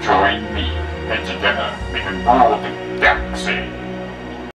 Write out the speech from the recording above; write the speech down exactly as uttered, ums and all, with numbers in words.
Join me and together we can rule the galaxy.